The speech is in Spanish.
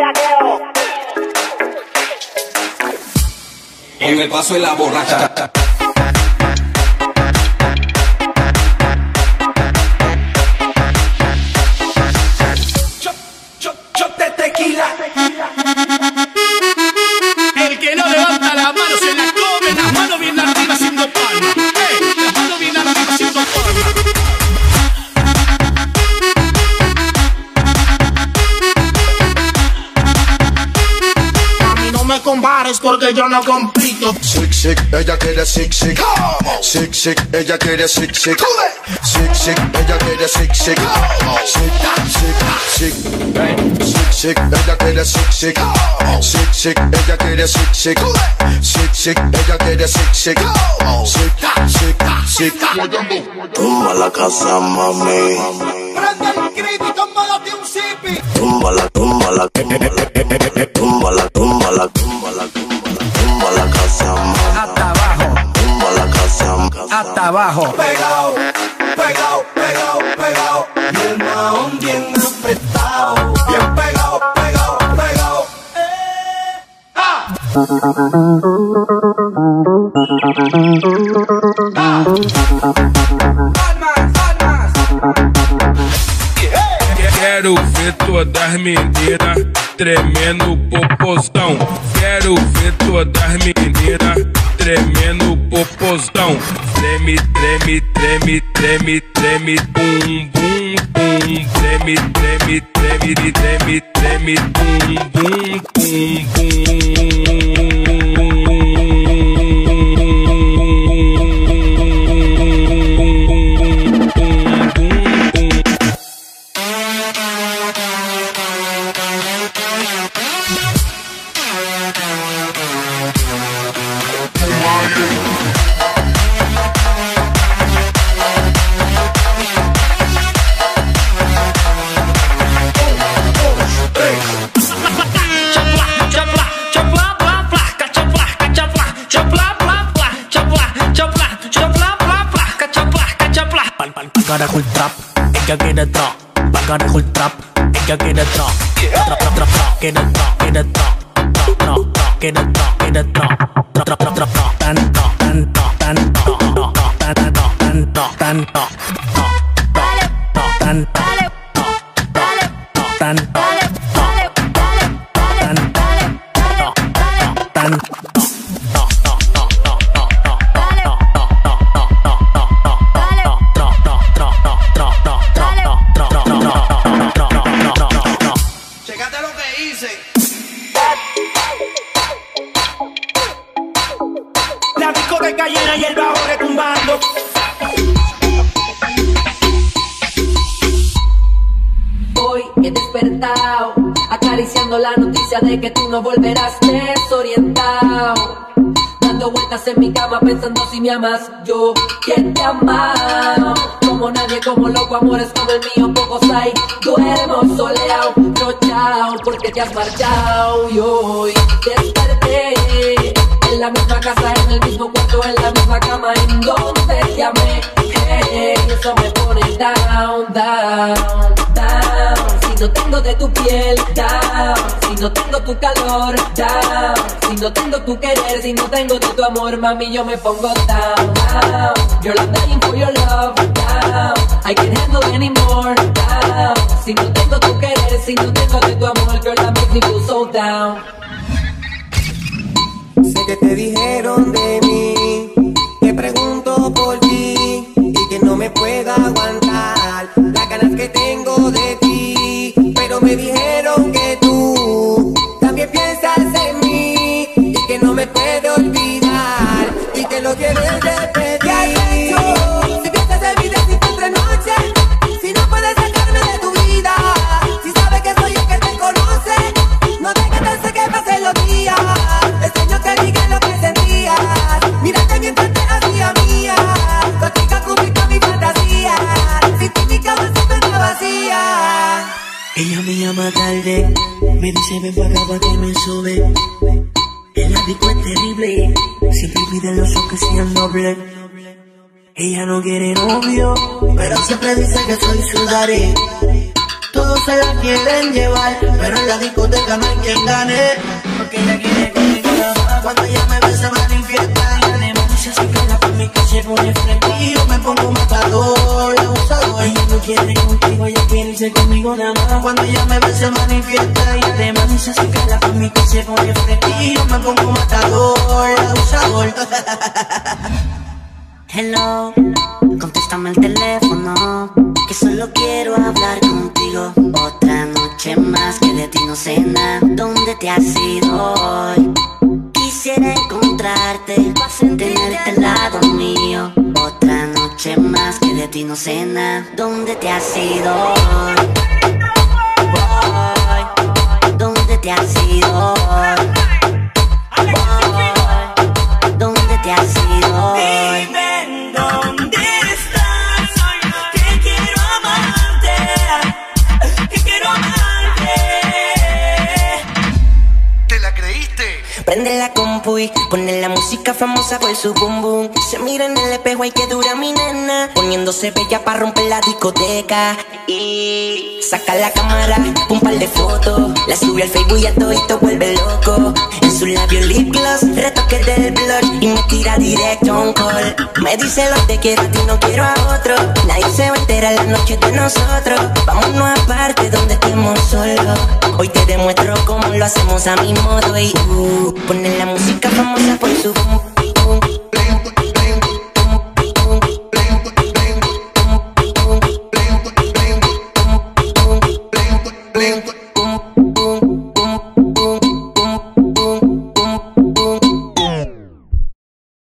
En el paso de la borracha. Shot de tequila. El que no levanta las manos se las come, las manos bien arriba haciendo palma. Las manos bien arriba haciendo palma. No me compares porque yo no compito. Sick, sick, ella quiere sick, sick. Sick, sick, ella quiere sick, sick. Sick, sick, ella quiere sick, sick. Sick, sick, sick. Sick, sick, ella quiere sick, sick. Sick, sick, ella quiere sick, sick. Sick, sick, ella quiere sick, sick. Sick, sick, sick. Tumba la casa, mami. Prende el crítico, mándate un zipi. Túmbala, túmbala, túmbala, túmbala, túmbala, túmbala, tumba la casa, mami. Hasta abajo. Tumba la casa, Hasta abajo. Pegao, pegao, pegao, pegao. Y el maón bien apretado. Bien pegao, pegao, pegao. Quero ver todas as meninas tremendo popozão. Quero ver todas as meninas tremendo popozão. Treme, treme, treme, treme, treme, bum, bum, bum. Treme, treme, treme, treme, treme, bum, bum, bum, bum. Carajo el trap, ella quiere trap. Carajo el trap, ella quiere trap. Trap, trap, trap, trap, quiere trap, quiere trap. Trap, trap, trap, quiere trap, quiere trap. Trap, trap, trap, trap, trap, tan, trap, tan, trap, tan, trap, tan, trap, tan, trap, tan, trap, tan, tan, tan, tan. Checate lo que hice. La discoteca llena y el bajo retumbando. Hoy he despertado, acariciando la noticia de que tú no volverás desorientado. Dando vueltas en mi cama pensando si me amas, yo quien te ama. Como nadie, como loco, amores como el mío, pocos hay. Duermo soleado, rochao, porque te has marchado. Y hoy desperté en la misma casa, en el mismo cuarto, en la misma cama, en donde te amé. Eso me pone down, down, down. Si no tengo de tu piel, down. Si no tengo tu calor, down. Si no tengo tu querer, si no tengo de tu amor, mami, yo me pongo down, down. Girl, I'm dying for your love, down. I can't handle anymore, down. Si no tengo tu querer, si no tengo de tu amor, girl, that makes me feel so down. Sé que te dijeron de mí, te pregunto por ti y que no me puedo aguantar las ganas que tengo de ti, pero me dijeron que tú también piensas en mí y que no me puedo olvidar y que lo quieres repetir. Si piensas en mí decirte entre noches, si no puedes sacarme de tu vida, si sabes que soy el que te conoce, no dejes de que pasen los días. Deseo que digas lo que sentías, mírate mientras te hacía mía, contigo cumplí mi fantasía, sin ti mi cama siempre está vacía. Ella me llama tarde, me dice ven para acá pa' que me sube. El disco es terrible, siempre pide los ojos que sean doble. Ella no quiere novio, pero siempre dice que soy su daddy. Todo todos se la quieren llevar, pero en la discoteca no hay quien gane, porque ella quiere conmigo nada más. Cuando ella me ve se manifiesta y además se acerca pa' mí que se pone frente y yo me pongo matador, abusador. Ella no quiere contigo, ella quiere irse conmigo nada más. Cuando ella me ve se manifiesta y además se acerca pa' mí que se pone frente y yo me pongo matador, abusador. Hello, contéstame el teléfono, que solo quiero hablar contigo. Otra noche más que de ti no sé nada. ¿Dónde te has ido hoy? Quisiera encontrarte, tenerte al lado mío. Otra noche más que de ti no sé nada. ¿Dónde te has ido hoy? ¿Dónde te has ido hoy? ¿Dónde te has ido hoy? Dime dónde estás, que quiero amarte, que quiero amarte. ¿Te la creíste? Prende la compu y pone la música famosa por su boom boom. Se mira en el espejo y que dura mi nena, poniéndose bella para romper la discoteca. Y saca la cámara, un par de fotos, la sube al Facebook y a todito vuelve loco. En su labio lip gloss, retoque del blush y me tira directo un call. Me dice lo te quiero a ti, no quiero a otro. Nadie se va a enterar la noche de nosotros. Vámonos aparte donde estemos solos. Hoy te demuestro cómo lo hacemos a mi modo y pone la música famosa por su boom boom.